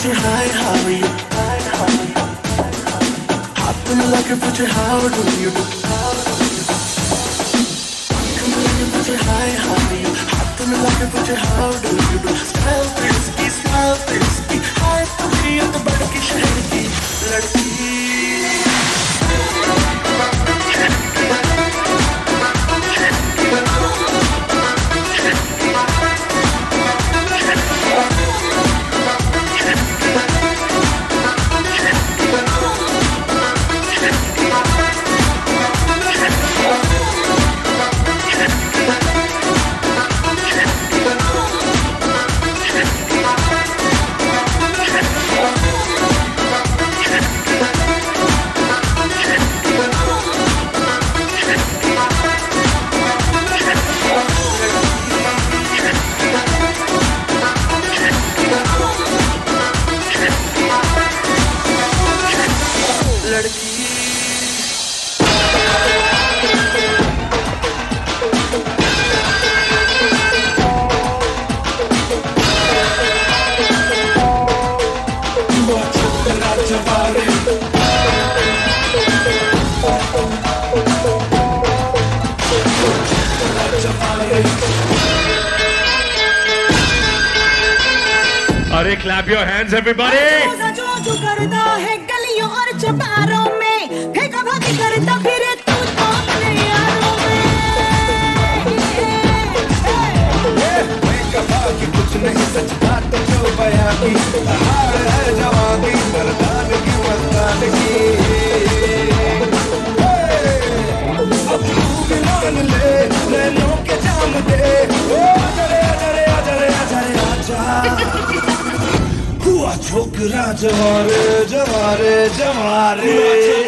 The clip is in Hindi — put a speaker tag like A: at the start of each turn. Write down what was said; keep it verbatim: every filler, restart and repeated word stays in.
A: पूछे हाय हाउ आर यू, हाथ मिला के पूछे हाउ डू यू डू, मिला के पूछे हाय हाउ आर यू, हाथ मिला के पूछे how do you do. Smile पे इसकी, स्माइल पे इसकी, हाय तो की तो बढ़ के शहर की लड़की।
B: अरे clap your hands everybody!
C: जो जो करता है गलियों और चबारों में, फेंका भागी करता फिरे तू तो अपने यारों में।
A: फेंका भागी कुछ नहीं सच बात जो बयां की, हार है जवानी मर्दान की मर्दानगी। अब तू भी मान ले, नैनों के जाम दे, ओ आजरे आजरे आजरे आजरे आजा। छोकरा जवारे जवारे जवारे